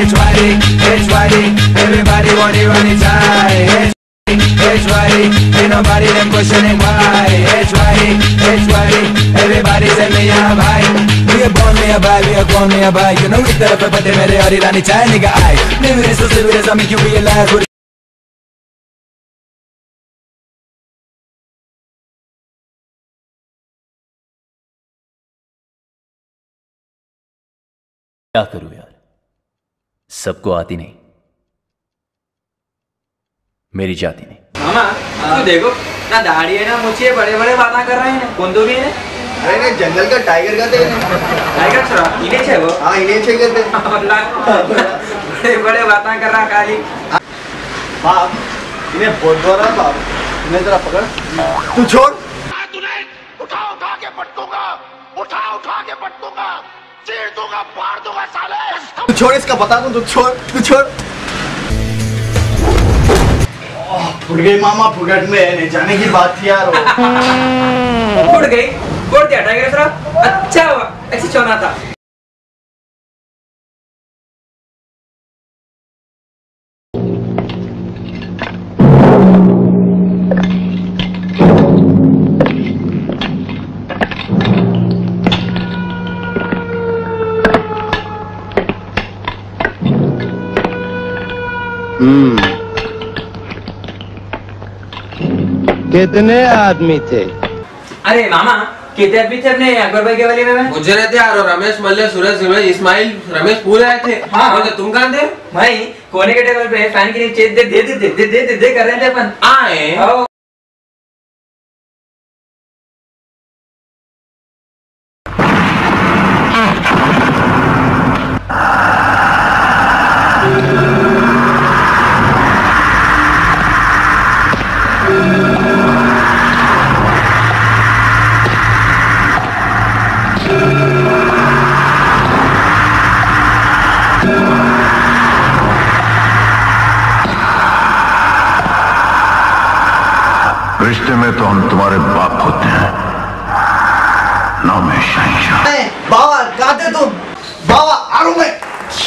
H-Y-D, everybody want it on its high. H-Y-D, ain't nobody them questioning why. H-Y-D, everybody say me a bhai. We are born me a bhai, we are born me a bhai. You know it's the but they mere aur rani chai nigga I. Never is so serious, I make you realize what क्या करूं यार, सबको आती नहीं, मेरी जाती नहीं। मामा तू देखो ना, दाढ़ी है ना मुझे है, बड़े बड़े बातें कर रहे हैं। कौन तो भी है? अरे नहीं, जंगल का टाइगर का थे। टाइगर छरा इन्हें छे वो। हाँ इन्हें छे कहते। बड़े बड़े बातें कर रहा काली। बाप इन्हें बहुत बड़ा बाप, इन्हें जरा पकड़। तू छोड़। तूने उठा के पटकूंगा, उठा के पटकूंगा, चीर दूंगा, फाड़ दूंगा साले। तू छोड़, इसका बता दूं, तू छोड़। फुट गई मामा, फुगट में नहीं जाने की बात थी यार। फुट गई, फुट दिया टाइगर छरा। अच्छा हुआ, ऐसे चोना था। कितने आदमी थे? अरे मामा कितने आदमी थे अपने अकबर भाई के वाले में? गुजरे थे यार, रमेश, मल्ले, सूरज, इस्माइल, रमेश पूरे आए थे। हाँ। तो तुम कहाँ थे? भाई कोने के टेबल पे फैन के नीचे दे कर रहे थे अपन। आए रिश्ते में तो हम तुम्हारे बाप होते हैं, नाम है शहंशाह। बाबा कहाँ थे तुम? बाबा आ रहा हूं मैं।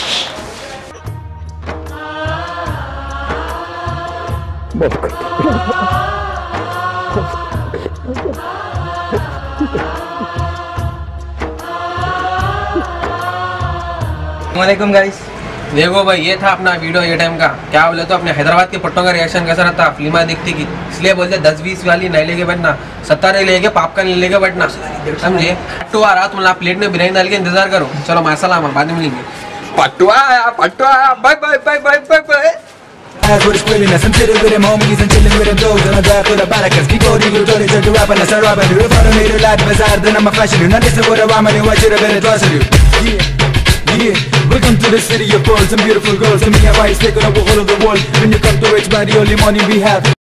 वालेकुम गाइस। देखो भाई, ये था अपना वीडियो ये टाइम का। क्या बोले तो अपने हैदराबाद के पट्टों का रिएक्शन कैसा रहता, फिल्म दिखती की, इसलिए बोलते 10-20 वाली नहीं लेके बैठना, 70 नहीं लेके, पॉपकॉर्न नहीं लेके बैठना, समझे? पट्टू आ रहा, तुम प्लेट में बिरयानी डाल के इंतजार करो। चलो माशाल्लाह, बाद में मिलेंगे। पट्टू आया, bye bye bye bye bye bye. As we're screaming, I'm chilling with them homies and chilling with them dogs, and I die for the barakas. Before you do it, you rap and I start rapping. You follow me to life, bizarre, then I'm a fashion. You now listen what I'm and what you're better twice of you. Yeah, welcome to the city of pearls and beautiful girls. To me, I might take on the whole of the world. When you come to H-Body, only money we have.